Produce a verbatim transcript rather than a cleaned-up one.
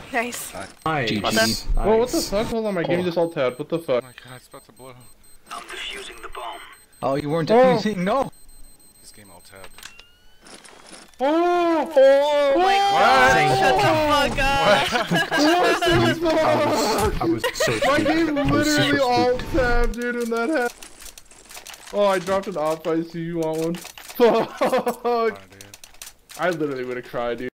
Nice. Nice. Well done. Nice. Whoa, what the fuck? Hold on, my game just all tabbed. What the Oh fuck? my god, it's about to blow. I'm defusing the bomb. Oh, you weren't Oh. defusing? No. This game all tabbed. Oh! Oh my What? god. Shut the fuck up. What the fuck? I was so My stupid. game I was literally super all stupid. tabbed, dude, when that happened. Oh, I dropped an op. I see you want one. Fuck! Fine, dude. I literally would have cried, dude.